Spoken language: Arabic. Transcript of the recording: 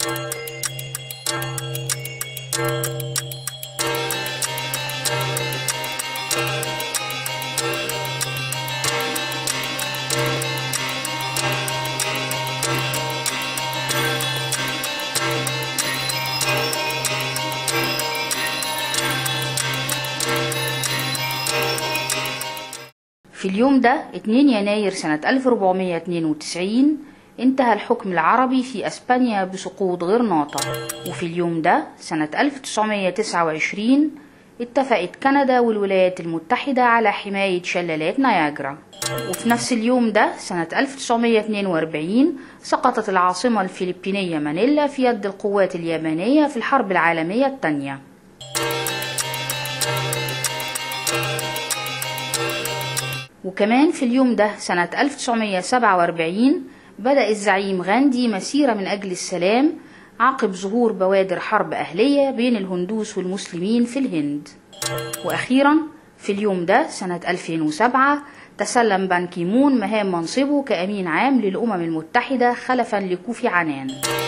في اليوم ده 2 يناير سنة 1492 انتهى الحكم العربي في أسبانيا بسقوط غرناطة. وفي اليوم ده سنة 1929 اتفقت كندا والولايات المتحدة على حماية شلالات نياجرا. وفي نفس اليوم ده سنة 1942 سقطت العاصمة الفلبينية مانيلا في يد القوات اليابانية في الحرب العالمية الثانية. وكمان في اليوم ده سنة 1947 بدأ الزعيم غاندي مسيرة من أجل السلام عقب ظهور بوادر حرب أهلية بين الهندوس والمسلمين في الهند. وأخيرا في اليوم ده سنة 2007 تسلم بان كي مون مهام منصبه كأمين عام للأمم المتحدة خلفا لكوفي عنان.